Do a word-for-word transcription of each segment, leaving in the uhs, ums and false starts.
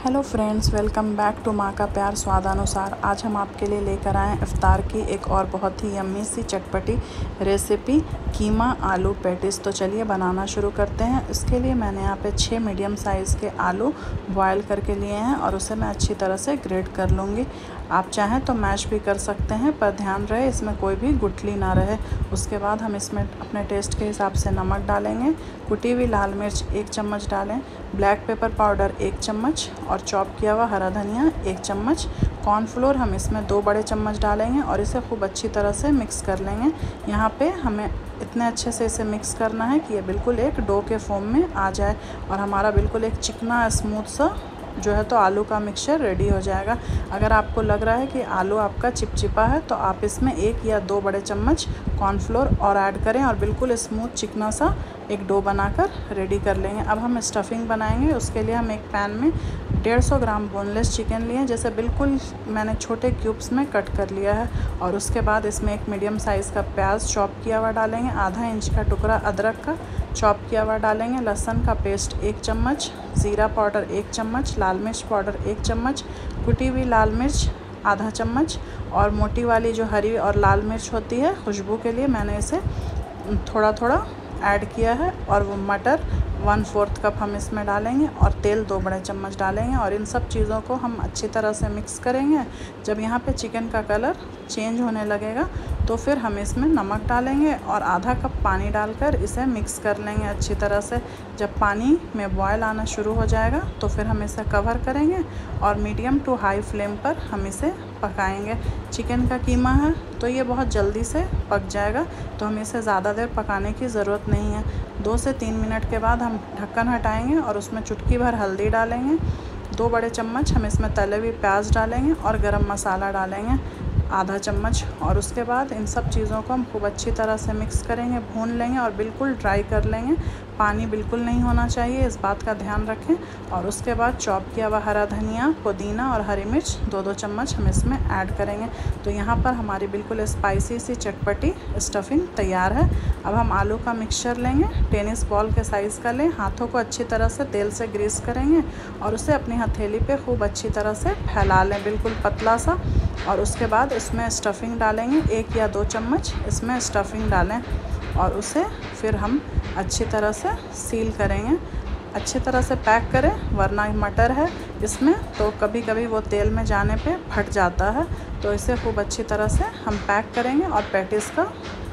Hello friends, welcome back to माँ का प्यार स्वादानुसार। आज हम आपके लिए लेकर आए हैं इफ्तार की एक और बहुत ही यम्मी सी चटपटी रेसिपी, कीमा आलू पैटिस। तो चलिए बनाना शुरू करते हैं। इसके लिए मैंने यहाँ पे छः मीडियम साइज़ के आलू बॉयल करके लिए हैं और उसे मैं अच्छी तरह से ग्रेट कर लूँगी। आप चाहें तो मैश भी कर सकते हैं, पर ध्यान रहे इसमें कोई भी गुठली ना रहे। उसके बाद हम इसमें अपने टेस्ट के हिसाब से नमक डालेंगे, कुटी हुई लाल मिर्च एक चम्मच डालें, ब्लैक पेपर पाउडर एक चम्मच और चॉप किया हुआ हरा धनिया एक चम्मच। कॉर्नफ्लोर हम इसमें दो बड़े चम्मच डालेंगे और इसे खूब अच्छी तरह से मिक्स कर लेंगे। यहाँ पे हमें इतने अच्छे से इसे मिक्स करना है कि ये बिल्कुल एक डो के फॉर्म में आ जाए और हमारा बिल्कुल एक चिकना स्मूथ सा जो है तो आलू का मिक्सचर रेडी हो जाएगा। अगर आपको लग रहा है कि आलू आपका चिपचिपा है तो आप इसमें एक या दो बड़े चम्मच कॉर्नफ्लोर और ऐड करें और बिल्कुल स्मूथ चिकना सा एक डो बनाकर रेडी कर लेंगे। अब हम स्टफिंग बनाएंगे। उसके लिए हम एक पैन में डेढ़ सौ ग्राम बोनलेस चिकन लिए, जैसे बिल्कुल मैंने छोटे क्यूब्स में कट कर लिया है। और उसके बाद इसमें एक मीडियम साइज़ का प्याज चॉप किया हुआ डालेंगे, आधा इंच का टुकड़ा अदरक का चॉप किया हुआ डालेंगे, लहसुन का पेस्ट एक चम्मच, ज़ीरा पाउडर एक चम्मच, लाल मिर्च पाउडर एक चम्मच, कुटी हुई लाल मिर्च आधा चम्मच और मोटी वाली जो हरी और लाल मिर्च होती है खुशबू के लिए मैंने इसे थोड़ा थोड़ा ऐड किया है। और वो मटर वन फोर्थ कप हम इसमें डालेंगे और तेल दो बड़े चम्मच डालेंगे और इन सब चीज़ों को हम अच्छी तरह से मिक्स करेंगे। जब यहाँ पे चिकन का कलर चेंज होने लगेगा तो फिर हम इसमें नमक डालेंगे और आधा कप पानी डालकर इसे मिक्स कर लेंगे अच्छी तरह से। जब पानी में बॉयल आना शुरू हो जाएगा तो फिर हम इसे कवर करेंगे और मीडियम टू हाई फ्लेम पर हम इसे पकाएंगे। चिकन का कीमा है तो ये बहुत जल्दी से पक जाएगा, तो हमें इसे ज़्यादा देर पकाने की ज़रूरत नहीं है। दो से तीन मिनट के बाद हम ढक्कन हटाएंगे और उसमें चुटकी भर हल्दी डालेंगे, दो बड़े चम्मच हम इसमें तले हुए प्याज डालेंगे और गरम मसाला डालेंगे आधा चम्मच। और उसके बाद इन सब चीज़ों को हम खूब अच्छी तरह से मिक्स करेंगे, भून लेंगे और बिल्कुल ड्राई कर लेंगे। पानी बिल्कुल नहीं होना चाहिए, इस बात का ध्यान रखें। और उसके बाद चॉप किया हुआ हरा धनिया, पुदीना और हरी मिर्च दो दो चम्मच हम इसमें ऐड करेंगे। तो यहाँ पर हमारी बिल्कुल स्पाइसी सी चटपटी स्टफिंग तैयार है। अब हम आलू का मिक्सचर लेंगे, टेनिस बॉल के साइज़ का लें, हाथों को अच्छी तरह से तेल से ग्रीस करेंगे और उसे अपनी हथेली पे खूब अच्छी तरह से फैला लें, बिल्कुल पतला सा। और उसके बाद इसमें स्टफिंग डालेंगे, एक या दो चम्मच इसमें स्टफिंग डालें और उसे फिर हम अच्छी तरह से सील करेंगे। अच्छी तरह से पैक करें, वरना मटर है इसमें तो कभी कभी वो तेल में जाने पे फट जाता है। तो इसे खूब अच्छी तरह से हम पैक करेंगे और पैटिस का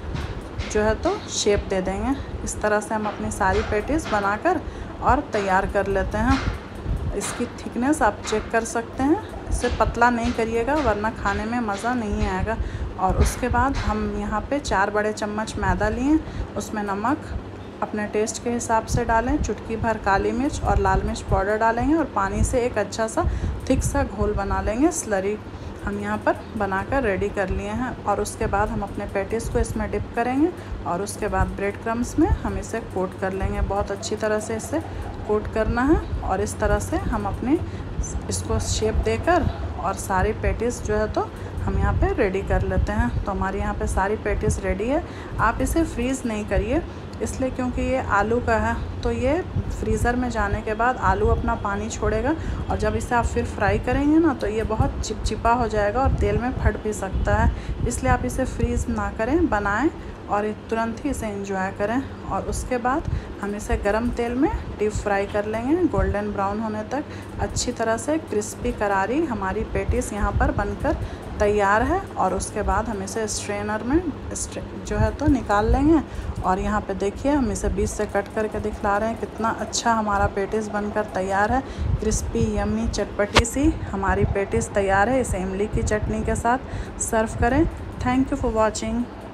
जो है तो शेप दे देंगे। इस तरह से हम अपनी सारी पैटिस बनाकर और तैयार कर लेते हैं। इसकी थिकनेस आप चेक कर सकते हैं, इसे पतला नहीं करिएगा वरना खाने में मज़ा नहीं आएगा। और उसके बाद हम यहाँ पे चार बड़े चम्मच मैदा लिए, उसमें नमक अपने टेस्ट के हिसाब से डालें, चुटकी भर काली मिर्च और लाल मिर्च पाउडर डालेंगे और पानी से एक अच्छा सा थिक सा घोल बना लेंगे। स्लरी हम यहाँ पर बनाकर रेडी कर लिए हैं। और उसके बाद हम अपने पैटिस को इसमें डिप करेंगे और उसके बाद ब्रेड क्रम्स में हम इसे कोट कर लेंगे। बहुत अच्छी तरह से इसे कोट करना है और इस तरह से हम अपने इसको शेप देकर और सारी पैटिस जो है तो हम यहाँ पे रेडी कर लेते हैं। तो हमारी यहाँ पे सारी पैटिस रेडी है। आप इसे फ्रीज़ नहीं करिए, इसलिए क्योंकि ये आलू का है तो ये फ्रीज़र में जाने के बाद आलू अपना पानी छोड़ेगा और जब इसे आप फिर फ्राई करेंगे ना तो ये बहुत चिपचिपा हो जाएगा और तेल में फट भी सकता है। इसलिए आप इसे फ्रीज़ ना करें, बनाएं और तुरंत ही इसे एंजॉय करें। और उसके बाद हम इसे गरम तेल में डीप फ्राई कर लेंगे गोल्डन ब्राउन होने तक। अच्छी तरह से क्रिस्पी करारी हमारी पैटिस यहाँ पर बनकर तैयार है। और उसके बाद हम इसे स्ट्रेनर में जो है तो निकाल लेंगे। और यहाँ पे देखिए हम इसे बीच से कट करके दिखला रहे हैं, कितना अच्छा हमारा पैटिस बनकर तैयार है। क्रिस्पी यम्मी चटपटी सी हमारी पैटिस तैयार है। इसे इमली की चटनी के साथ सर्व करें। Thank you for watching.